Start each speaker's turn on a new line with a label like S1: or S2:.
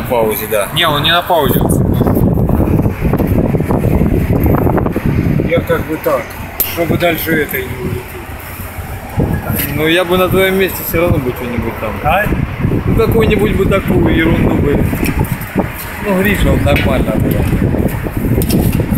S1: на паузе, да.
S2: Не, он не на паузе.
S3: Я как бы так, чтобы дальше это не улететь.
S1: Ну я бы на твоем месте все равно бы что-нибудь там.
S3: А?
S1: Ну какую-нибудь бы такую ерунду бы. Ну Гриша, он нормально было.